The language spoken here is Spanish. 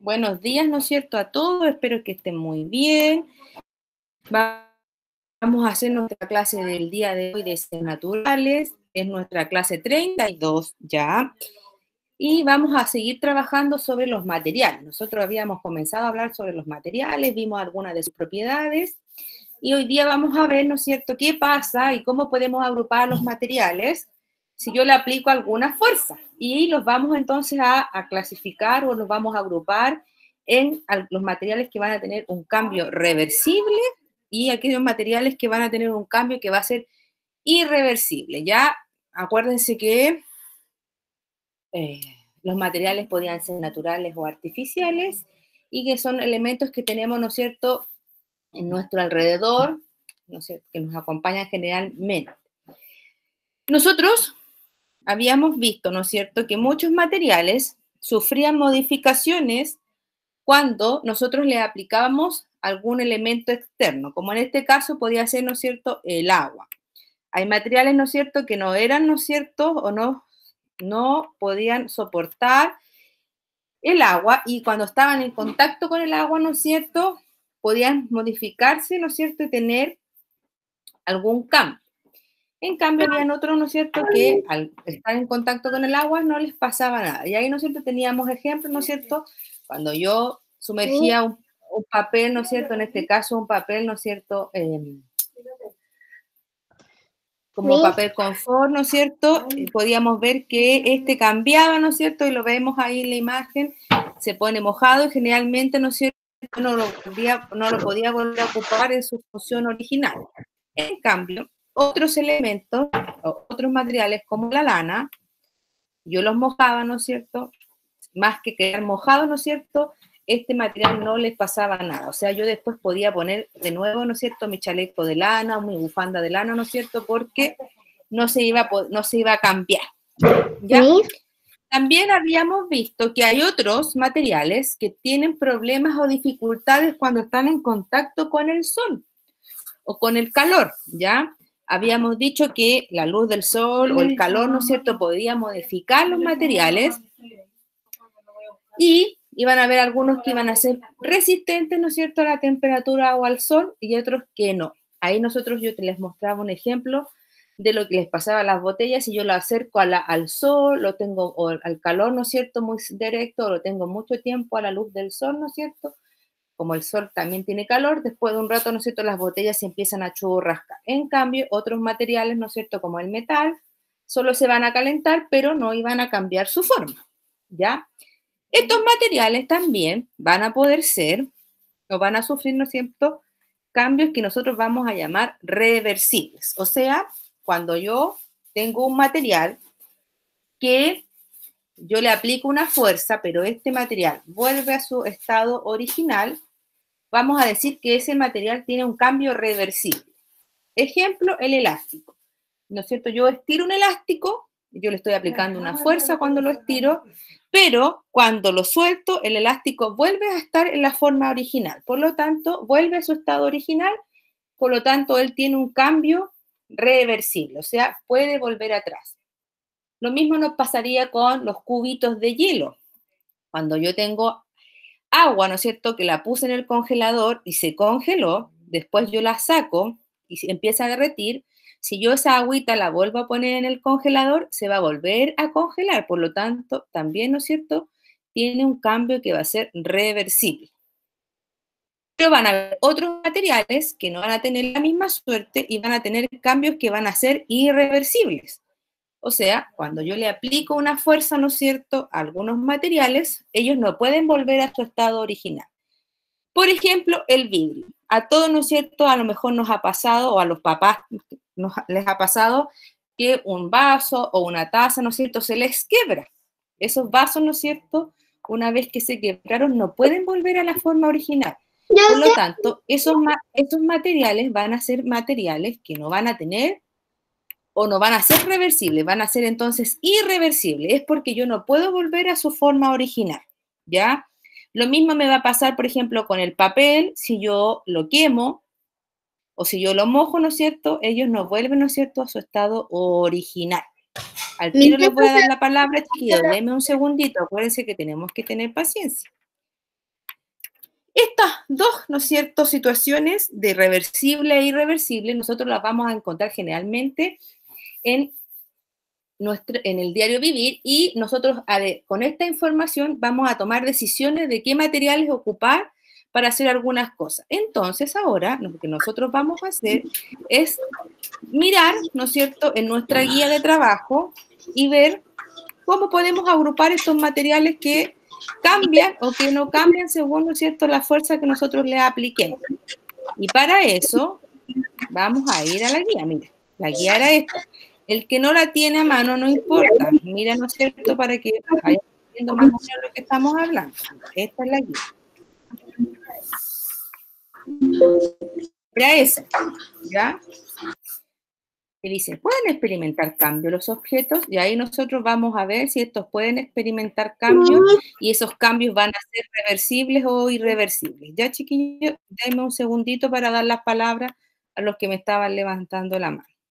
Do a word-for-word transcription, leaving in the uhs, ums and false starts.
Buenos días, ¿no es cierto?, a todos, espero que estén muy bien. Vamos a hacer nuestra clase del día de hoy de ciencias naturales, es nuestra clase treinta y dos ya, y vamos a seguir trabajando sobre los materiales. Nosotros habíamos comenzado a hablar sobre los materiales, vimos algunas de sus propiedades, y hoy día vamos a ver, ¿no es cierto?, qué pasa y cómo podemos agrupar los materiales si yo le aplico alguna fuerza. Y los vamos entonces a, a clasificar o los vamos a agrupar en los materiales que van a tener un cambio reversible y aquellos materiales que van a tener un cambio que va a ser irreversible. Ya acuérdense que eh, los materiales podían ser naturales o artificiales y que son elementos que tenemos, ¿no es cierto?, en nuestro alrededor, ¿no es cierto?, que nos acompañan generalmente. Nosotros habíamos visto, ¿no es cierto?, que muchos materiales sufrían modificaciones cuando nosotros le aplicábamos algún elemento externo, como en este caso podía ser, ¿no es cierto?, el agua. Hay materiales, ¿no es cierto?, que no eran, ¿no es cierto?, o no, no podían soportar el agua y cuando estaban en contacto con el agua, ¿no es cierto?, podían modificarse, ¿no es cierto?, y tener algún cambio. En cambio, habían otros, ¿no es cierto?, que al estar en contacto con el agua no les pasaba nada. Y ahí, ¿no es cierto?, teníamos ejemplos, ¿no es cierto?, cuando yo sumergía un, un papel, ¿no es cierto?, en este caso un papel, ¿no es cierto?, eh, como papel confort, ¿no es cierto?, podíamos ver que este cambiaba, ¿no es cierto?, y lo vemos ahí en la imagen, se pone mojado y generalmente, ¿no es cierto?, no lo podía, no lo podía volver a ocupar en su función original. En cambio, otros elementos, otros materiales como la lana, yo los mojaba, ¿no es cierto?, más que quedar mojado, ¿no es cierto?, este material no les pasaba nada. O sea, yo después podía poner de nuevo, ¿no es cierto?, mi chaleco de lana o mi bufanda de lana, ¿no es cierto?, porque no se iba a, no se iba a cambiar. ¿Ya? También habíamos visto que hay otros materiales que tienen problemas o dificultades cuando están en contacto con el sol o con el calor, ¿ya? Habíamos dicho que la luz del sol o el calor, ¿no es cierto?, podía modificar los materiales y iban a haber algunos que iban a ser resistentes, ¿no es cierto?, a la temperatura o al sol y otros que no. Ahí nosotros yo te les mostraba un ejemplo de lo que les pasaba a las botellas y yo lo acerco a la, al sol, lo tengo o al calor, ¿no es cierto?, muy directo, o lo tengo mucho tiempo a la luz del sol, ¿no es cierto?, como el sol también tiene calor, después de un rato, ¿no es cierto?, las botellas se empiezan a churrascar. En cambio, otros materiales, ¿no es cierto?, como el metal, solo se van a calentar, pero no iban a cambiar su forma, ¿ya? Estos materiales también van a poder ser, o van a sufrir, ¿no es cierto?, cambios que nosotros vamos a llamar reversibles. O sea, cuando yo tengo un material que yo le aplico una fuerza, pero este material vuelve a su estado original, vamos a decir que ese material tiene un cambio reversible. Ejemplo, el elástico. ¿No es cierto? Yo estiro un elástico, yo le estoy aplicando una fuerza cuando lo estiro, pero cuando lo suelto, el elástico vuelve a estar en la forma original. Por lo tanto, vuelve a su estado original, por lo tanto, él tiene un cambio reversible, o sea, puede volver atrás. Lo mismo nos pasaría con los cubitos de hielo. Cuando yo tengo agua, ¿no es cierto?, que la puse en el congelador y se congeló, después yo la saco y se empieza a derretir, si yo esa agüita la vuelvo a poner en el congelador, se va a volver a congelar, por lo tanto, también, ¿no es cierto?, tiene un cambio que va a ser reversible. Pero van a haber otros materiales que no van a tener la misma suerte y van a tener cambios que van a ser irreversibles. O sea, cuando yo le aplico una fuerza, ¿no es cierto?, a algunos materiales, ellos no pueden volver a su estado original. Por ejemplo, el vidrio. A todos, ¿no es cierto?, a lo mejor nos ha pasado, o a los papás nos, les ha pasado, que un vaso o una taza, ¿no es cierto?, se les quiebra. Esos vasos, ¿no es cierto?, una vez que se quebraron, no pueden volver a la forma original. Por lo tanto, esos, esos materiales van a ser materiales que no van a tener o no van a ser reversibles, van a ser entonces irreversibles. Es porque yo no puedo volver a su forma original, ¿ya? Lo mismo me va a pasar, por ejemplo, con el papel, si yo lo quemo o si yo lo mojo, ¿no es cierto? Ellos no vuelven, ¿no es cierto?, a su estado original. Al tiro les voy a dar la palabra, chiquillos, denme un segundito, acuérdense que tenemos que tener paciencia. Estas dos, ¿no es cierto?, situaciones de reversible e irreversible, nosotros las vamos a encontrar generalmente en, nuestro, en el diario vivir, y nosotros con esta información vamos a tomar decisiones de qué materiales ocupar para hacer algunas cosas. Entonces, ahora lo que nosotros vamos a hacer es mirar, ¿no es cierto?, en nuestra guía de trabajo y ver cómo podemos agrupar estos materiales que cambian o que no cambian según, ¿no es cierto?, la fuerza que nosotros le apliquemos. Y para eso vamos a ir a la guía. Mira, la guía era esta. El que no la tiene a mano no importa. Mira, ¿no es cierto?, para que vayan viendo más o menos lo que estamos hablando. Esta es la guía. Era esa, ¿ya? Y dice, ¿pueden experimentar cambios los objetos? Y ahí nosotros vamos a ver si estos pueden experimentar cambios y esos cambios van a ser reversibles o irreversibles. Ya, chiquillos, denme un segundito para dar las palabras a los que me estaban levantando la mano.